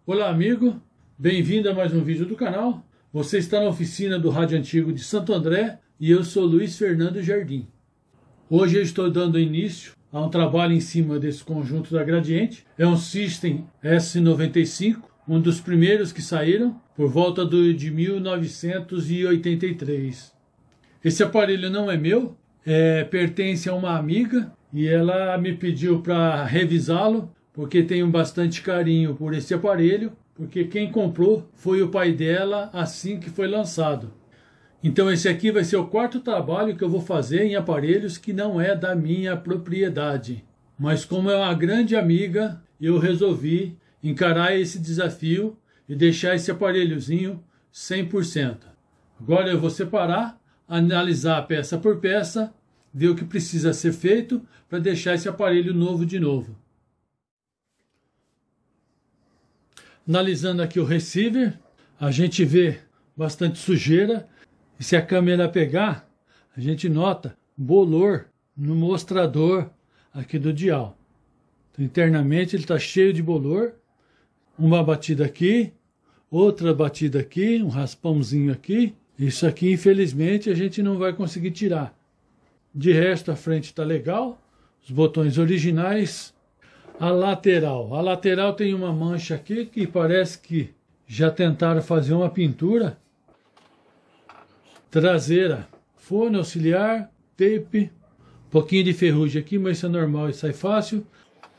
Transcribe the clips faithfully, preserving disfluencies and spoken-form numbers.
Olá amigo, bem-vindo a mais um vídeo do canal. Você está na oficina do Rádio Antigo de Santo André e eu sou Luiz Fernando Jardim. Hoje eu estou dando início a um trabalho em cima desse conjunto da Gradiente. É um System S noventa e cinco, um dos primeiros que saíram por volta do, de mil novecentos e oitenta e três. Esse aparelho não é meu, é, pertence a uma amiga e ela me pediu para revisá-lo, porque tenho bastante carinho por esse aparelho, porque quem comprou foi o pai dela assim que foi lançado. Então esse aqui vai ser o quarto trabalho que eu vou fazer em aparelhos que não é da minha propriedade. Mas como é uma grande amiga, eu resolvi encarar esse desafio e deixar esse aparelhozinho cem por cento. Agora eu vou separar, analisar peça por peça, ver o que precisa ser feito para deixar esse aparelho novo de novo. Analisando aqui o receiver, a gente vê bastante sujeira. E se a câmera pegar, a gente nota bolor no mostrador aqui do dial. Então, internamente ele está cheio de bolor. Uma batida aqui, outra batida aqui, um raspãozinho aqui. Isso aqui, infelizmente, a gente não vai conseguir tirar. De resto, a frente está legal. Os botões originais. A lateral. A lateral tem uma mancha aqui que parece que já tentaram fazer uma pintura. Traseira. Forno auxiliar, tape. Um pouquinho de ferrugem aqui, mas isso é normal e sai fácil.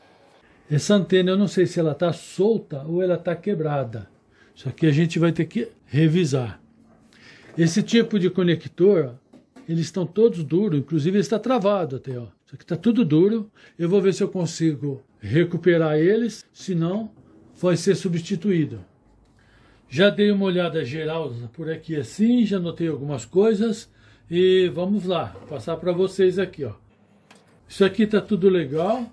Essa antena, eu não sei se ela está solta ou ela está quebrada. Isso aqui a gente vai ter que revisar. Esse tipo de conector, eles estão todos duros, inclusive ele está travado até, ó. Isso aqui está tudo duro. Eu vou ver se eu consigo recuperar eles, senão vai ser substituído. Já dei uma olhada geral por aqui assim, já notei algumas coisas e vamos lá, passar para vocês aqui, ó. Isso aqui está tudo legal.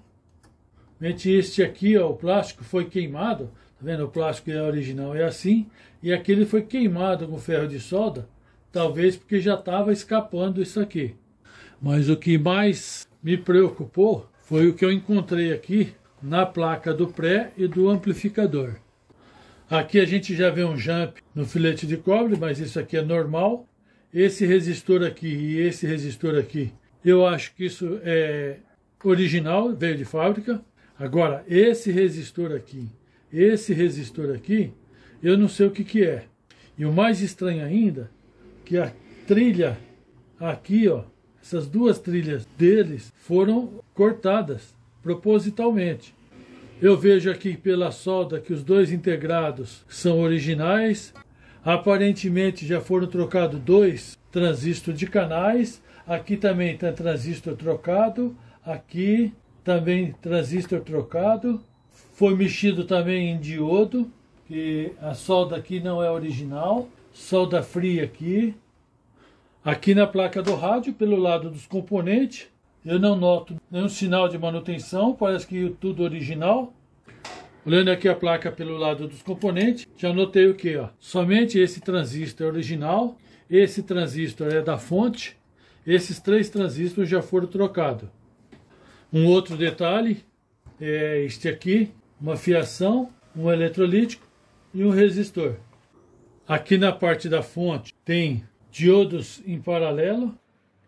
Este aqui, ó, o plástico foi queimado, tá vendo? O plástico é original, é assim, e aquele foi queimado com ferro de solda, talvez porque já estava escapando isso aqui. Mas o que mais me preocupou foi o que eu encontrei aqui na placa do pré e do amplificador. Aqui a gente já vê um jump no filete de cobre, mas isso aqui é normal. Esse resistor aqui e esse resistor aqui, eu acho que isso é original, veio de fábrica. Agora, esse resistor aqui, esse resistor aqui, eu não sei o que que é. E o mais estranho ainda, que a trilha aqui, ó, essas duas trilhas deles foram cortadas propositalmente. Eu vejo aqui pela solda que os dois integrados são originais. Aparentemente já foram trocados dois transistores de canais. Aqui também está transistor trocado. Aqui também transistor trocado. Foi mexido também em diodo, que a solda aqui não é original. Solda fria aqui. Aqui na placa do rádio, pelo lado dos componentes, eu não noto nenhum sinal de manutenção, parece que tudo original. Olhando aqui a placa pelo lado dos componentes, já notei o que? Ó, somente esse transistor é original, esse transistor é da fonte, esses três transistores já foram trocados. Um outro detalhe é este aqui, uma fiação, um eletrolítico e um resistor. Aqui na parte da fonte tem diodos em paralelo.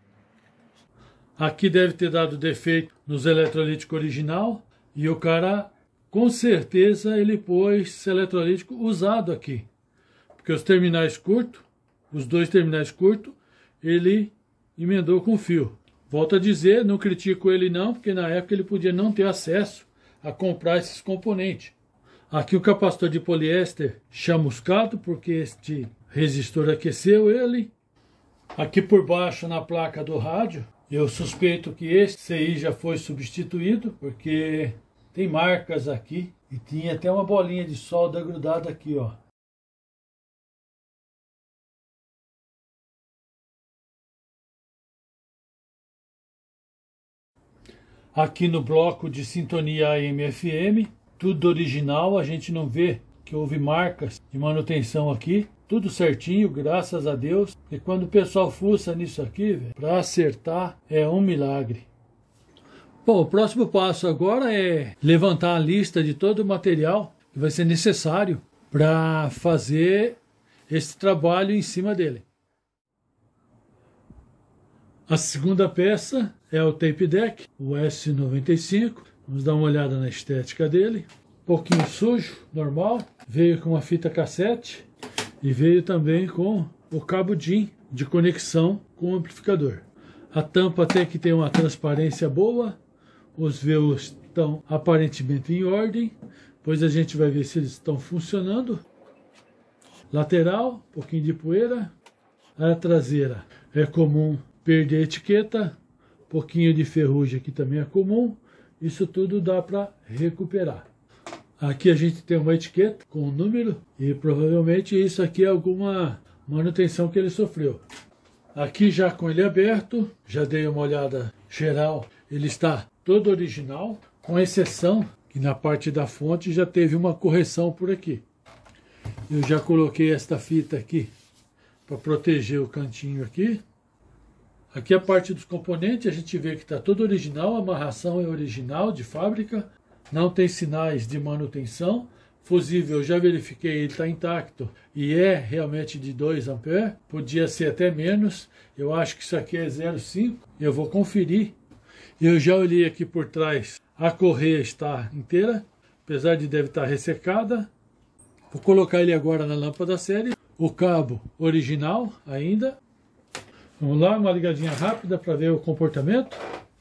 Aqui deve ter dado defeito nos eletrolíticos original e o cara, com certeza, ele pôs esse eletrolítico usado aqui. Porque os terminais curtos, os dois terminais curtos, ele emendou com fio. Volto a dizer, não critico ele não, porque na época ele podia não ter acesso a comprar esses componentes. Aqui o capacitor de poliéster chamuscado, porque este resistor aqueceu ele. Aqui por baixo na placa do rádio, eu suspeito que esse C I já foi substituído, porque tem marcas aqui e tinha até uma bolinha de solda grudada aqui, ó. Aqui no bloco de sintonia A M F M, tudo original, a gente não vê que houve marcas de manutenção aqui. Tudo certinho, graças a Deus. E quando o pessoal fuça nisso aqui, para acertar, é um milagre. Bom, o próximo passo agora é levantar a lista de todo o material vai ser necessário para fazer esse trabalho em cima dele. A segunda peça é o tape deck, o S noventa e cinco. Vamos dar uma olhada na estética dele. Um pouquinho sujo, normal. Veio com uma fita cassete e veio também com o cabo D I N de conexão com o amplificador. A tampa tem que ter uma transparência boa. Os V Us estão aparentemente em ordem, pois a gente vai ver se eles estão funcionando. Lateral, um pouquinho de poeira. A traseira é comum perder a etiqueta, um pouquinho de ferrugem aqui também é comum. Isso tudo dá para recuperar. Aqui a gente tem uma etiqueta com um número e provavelmente isso aqui é alguma manutenção que ele sofreu. Aqui já com ele aberto, já dei uma olhada geral, ele está todo original, com exceção que na parte da fonte já teve uma correção por aqui. Eu já coloquei esta fita aqui para proteger o cantinho aqui. Aqui a parte dos componentes, a gente vê que está todo original, a amarração é original, de fábrica, não tem sinais de manutenção. Fusível, eu já verifiquei, ele está intacto e é realmente de dois amperes, podia ser até menos, eu acho que isso aqui é zero vírgula cinco, eu vou conferir. Eu já olhei aqui por trás, a correia está inteira, apesar de deve estar ressecada. Vou colocar ele agora na lâmpada série, o cabo original ainda. Vamos lá, uma ligadinha rápida para ver o comportamento.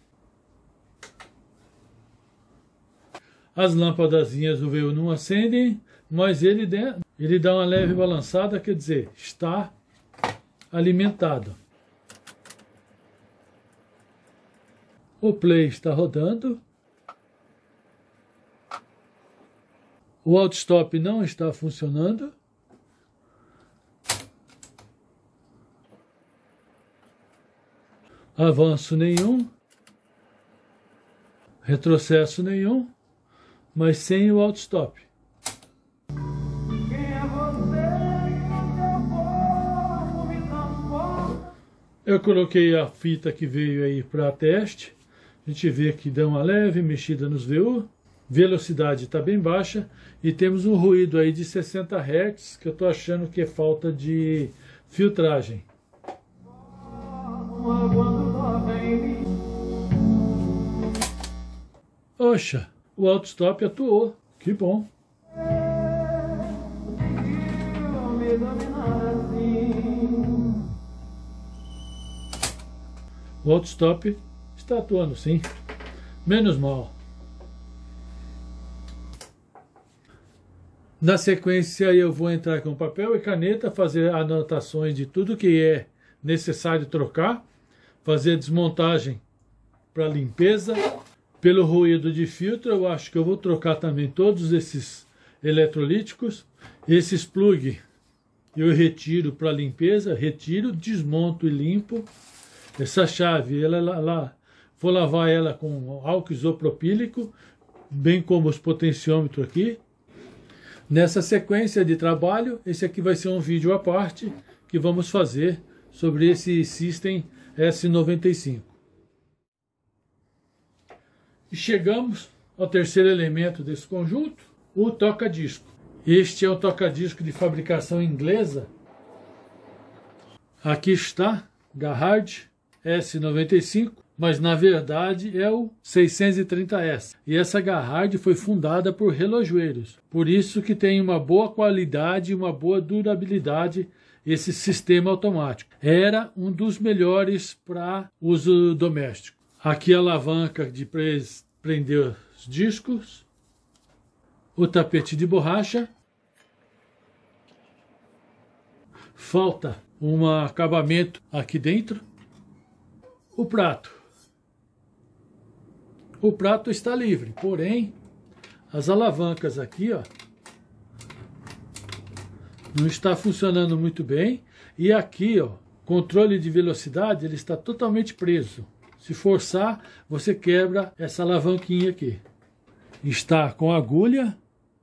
As lâmpadazinhas do V U não acendem, mas ele, ele dá uma leve balançada, quer dizer, está alimentado. O play está rodando. O auto-stop não está funcionando. Avanço nenhum, retrocesso nenhum, mas sem o auto-stop. Eu coloquei a fita que veio aí para teste. A gente vê que dá uma leve mexida nos V U. Velocidade está bem baixa e temos um ruído aí de sessenta hertz que eu estou achando que é falta de filtragem. Oxa, o auto-stop atuou, que bom. O auto-stop está atuando sim, menos mal. Na sequência eu vou entrar com papel e caneta, fazer anotações de tudo que é necessário trocar, fazer desmontagem para limpeza. Pelo ruído de filtro, eu acho que eu vou trocar também todos esses eletrolíticos. Esses plug eu retiro para limpeza, retiro, desmonto e limpo. Essa chave, ela, ela, ela, vou lavar ela com álcool isopropílico, bem como os potenciômetros aqui. Nessa sequência de trabalho, esse aqui vai ser um vídeo à parte que vamos fazer sobre esse System S noventa e cinco. E chegamos ao terceiro elemento desse conjunto, o toca-disco. Este é o toca-disco de fabricação inglesa. Aqui está, Garrard S noventa e cinco, mas na verdade é o seiscentos e trinta S. E essa Garrard foi fundada por relojoeiros. Por isso que tem uma boa qualidade e uma boa durabilidade esse sistema automático. Era um dos melhores para uso doméstico. Aqui a alavanca de prender os discos, o tapete de borracha, falta um acabamento aqui dentro, o prato. O prato está livre, porém as alavancas aqui, ó, não está funcionando muito bem, e aqui, ó, controle de velocidade, ele está totalmente preso. Se forçar, você quebra essa alavanquinha aqui. Está com agulha.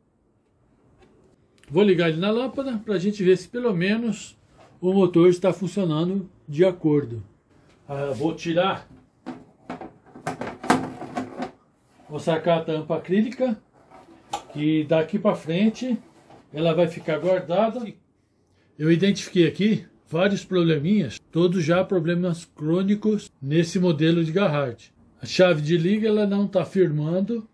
Vou ligar ele na lâmpada para a gente ver se pelo menos o motor está funcionando de acordo. Ah, vou tirar. Vou sacar a tampa acrílica. que daqui para frente ela vai ficar guardada. Eu identifiquei aqui vários probleminhas, todos já problemas crônicos nesse modelo de Garrard. A chave de liga ela não está firmando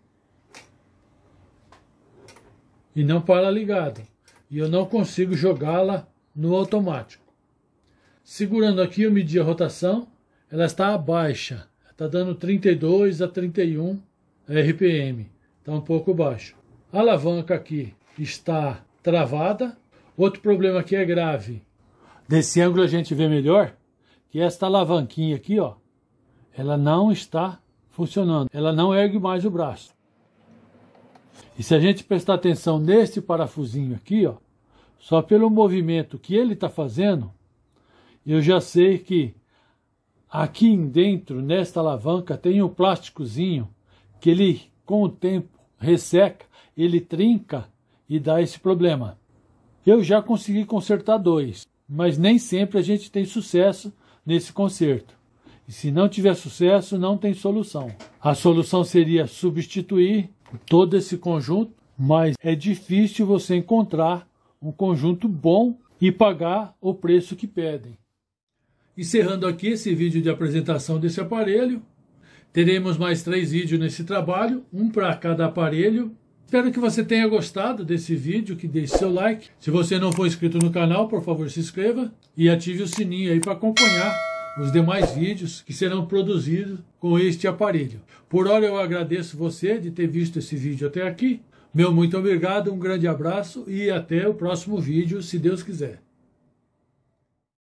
e não para ligada. E eu não consigo jogá-la no automático. Segurando aqui eu medi a rotação, ela está baixa. Está dando trinta e dois a trinta e um R P M. Está um pouco baixo. A alavanca aqui está travada. Outro problema aqui é grave. Desse ângulo a gente vê melhor que esta alavanquinha aqui, ó, ela não está funcionando. Ela não ergue mais o braço. E se a gente prestar atenção neste parafusinho aqui, ó, só pelo movimento que ele está fazendo, eu já sei que aqui dentro, nesta alavanca, tem um plásticozinho que ele, com o tempo, resseca, ele trinca e dá esse problema. Eu já consegui consertar dois, mas nem sempre a gente tem sucesso nesse conserto. E se não tiver sucesso, não tem solução. A solução seria substituir todo esse conjunto, mas é difícil você encontrar um conjunto bom e pagar o preço que pedem. Encerrando aqui esse vídeo de apresentação desse aparelho, teremos mais três vídeos nesse trabalho, um para cada aparelho. Espero que você tenha gostado desse vídeo, que deixe seu like. Se você não for inscrito no canal, por favor se inscreva e ative o sininho aí para acompanhar os demais vídeos que serão produzidos com este aparelho. Por hora eu agradeço você de ter visto esse vídeo até aqui. Meu muito obrigado, um grande abraço e até o próximo vídeo, se Deus quiser.